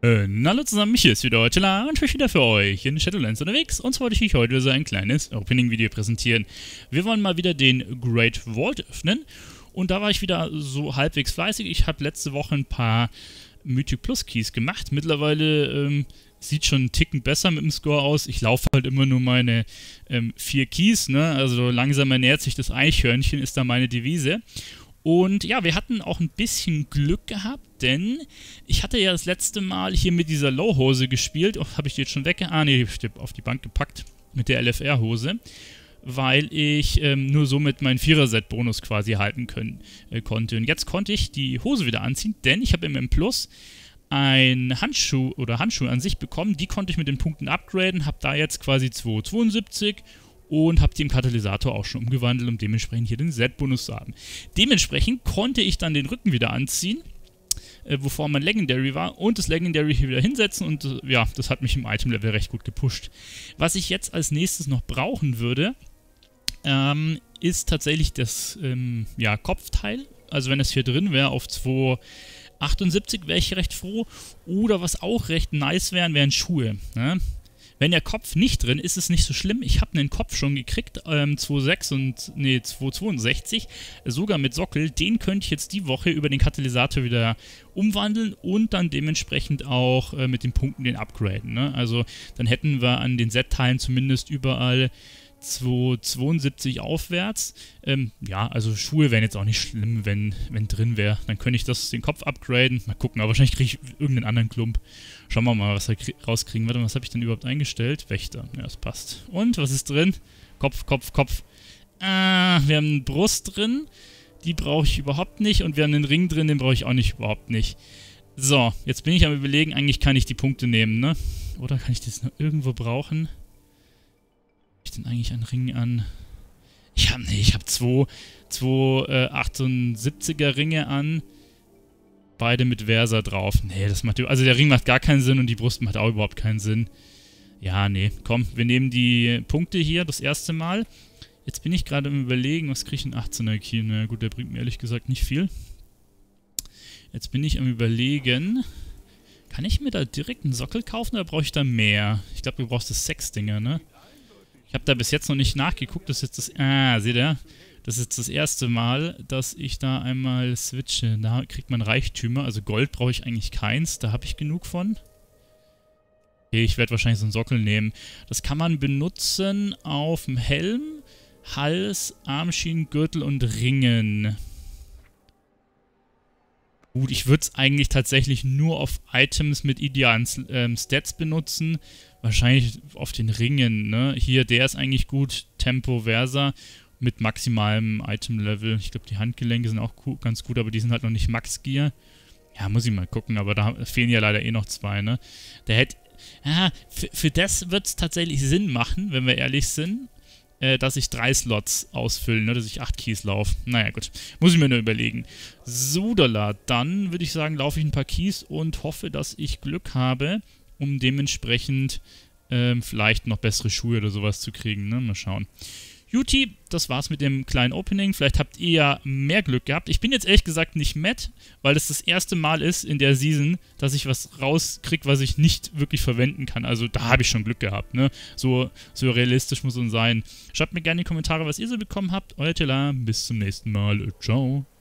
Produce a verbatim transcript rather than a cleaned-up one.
Äh, hallo zusammen, hier ist wieder Ortela und ich bin wieder für euch in Shadowlands unterwegs und zwar wollte ich euch heute so ein kleines Opening-Video präsentieren. Wir wollen mal wieder den Great Vault öffnen und da war ich wieder so halbwegs fleißig. Ich habe letzte Woche ein paar Mythic Plus Keys gemacht. Mittlerweile ähm, sieht schon einen Ticken besser mit dem Score aus. Ich laufe halt immer nur meine ähm, vier Keys, ne? Also langsam ernährt sich das Eichhörnchen, ist da meine Devise. Und ja, wir hatten auch ein bisschen Glück gehabt, denn ich hatte ja das letzte Mal hier mit dieser Low-Hose gespielt. Oh, habe ich die jetzt schon weg? Ah, nee, ich habe auf die Bank gepackt mit der L F R-Hose, weil ich ähm, nur somit meinen Vierer-Set-Bonus quasi halten können, äh, konnte. Und jetzt konnte ich die Hose wieder anziehen, denn ich habe im M Plus ein Handschuh oder Handschuhe an sich bekommen. Die konnte ich mit den Punkten upgraden, habe da jetzt quasi zweihundertzweiundsiebzig und habe die im Katalysator auch schon umgewandelt, um dementsprechend hier den Set-Bonus zu haben. Dementsprechend konnte ich dann den Rücken wieder anziehen, äh, wovor mein Legendary war, und das Legendary hier wieder hinsetzen und äh, ja, das hat mich im Item-Level recht gut gepusht. Was ich jetzt als nächstes noch brauchen würde, ähm, ist tatsächlich das ähm, ja, Kopfteil. Also wenn es hier drin wäre auf zweihundertachtundsiebzig, wäre ich recht froh. Oder was auch recht nice wären, wären Schuhe, ne? Wenn der Kopf nicht drin ist, ist es nicht so schlimm. Ich habe einen Kopf schon gekriegt, ähm, zweihundertsechs und, nee, zweihundertzweiundsechzig, sogar mit Sockel. Den könnte ich jetzt die Woche über den Katalysator wieder umwandeln und dann dementsprechend auch äh, mit den Punkten den upgraden, ne? Also dann hätten wir an den Set-Teilen zumindest überall zweihundertzweiundsiebzig aufwärts. Ähm, ja, also Schuhe wären jetzt auch nicht schlimm, wenn, wenn drin wäre. Dann könnte ich das den Kopf upgraden. Mal gucken, aber wahrscheinlich kriege ich irgendeinen anderen Klump. Schauen wir mal, was wir rauskriegen. Warte, was habe ich denn überhaupt eingestellt? Wächter. Ja, das passt. Und, was ist drin? Kopf, Kopf, Kopf. Ah, wir haben eine Brust drin. Die brauche ich überhaupt nicht. Und wir haben einen Ring drin, den brauche ich auch nicht, überhaupt nicht. So, jetzt bin ich am Überlegen, eigentlich kann ich die Punkte nehmen, ne? Oder kann ich das noch irgendwo brauchen? Ich denn eigentlich einen Ring an? Ich habe nee, ich habe zwei, zwei äh, achtundsiebziger Ringe an. Beide mit Versa drauf. Nee, das macht... Also der Ring macht gar keinen Sinn und die Brust macht auch überhaupt keinen Sinn. Ja, nee. Komm, wir nehmen die Punkte hier das erste Mal. Jetzt bin ich gerade am Überlegen, was kriege ich in achtzehner Key? Na gut, der bringt mir ehrlich gesagt nicht viel. Jetzt bin ich am Überlegen... Kann ich mir da direkt einen Sockel kaufen oder brauche ich da mehr? Ich glaube, du brauchst das Sechs-Dinger, ne? Ich habe da bis jetzt noch nicht nachgeguckt. Das ist jetzt das... Ah, seht ihr? Das ist jetzt das erste Mal, dass ich da einmal switche. Da kriegt man Reichtümer. Also Gold brauche ich eigentlich keins. Da habe ich genug von. Okay, ich werde wahrscheinlich so einen Sockel nehmen. Das kann man benutzen auf dem Helm, Hals, Armschienen, Gürtel und Ringen. Gut, ich würde es eigentlich tatsächlich nur auf Items mit idealen ähm, Stats benutzen. Wahrscheinlich auf den Ringen, ne? Hier, der ist eigentlich gut. Tempo, Versa. Mit maximalem Item-Level. Ich glaube, die Handgelenke sind auch ganz gut, aber die sind halt noch nicht Max-Gear. Ja, muss ich mal gucken, aber da fehlen ja leider eh noch zwei, ne? Der hätte... Ja, für, für das wird es tatsächlich Sinn machen, wenn wir ehrlich sind, äh, dass ich drei Slots ausfüllen, ne? Dass ich acht Keys laufe. Naja, gut. Muss ich mir nur überlegen. Sudala, dann würde ich sagen, laufe ich ein paar Keys und hoffe, dass ich Glück habe, um dementsprechend ähm, vielleicht noch bessere Schuhe oder sowas zu kriegen, ne? Mal schauen. Juti, das war's mit dem kleinen Opening. Vielleicht habt ihr ja mehr Glück gehabt. Ich bin jetzt ehrlich gesagt nicht mad, weil das das erste Mal ist in der Season, dass ich was rauskriege, was ich nicht wirklich verwenden kann. Also da habe ich schon Glück gehabt, ne? So, so realistisch muss es sein. Schreibt mir gerne in die Kommentare, was ihr so bekommen habt. Euer Tela, bis zum nächsten Mal. Ciao.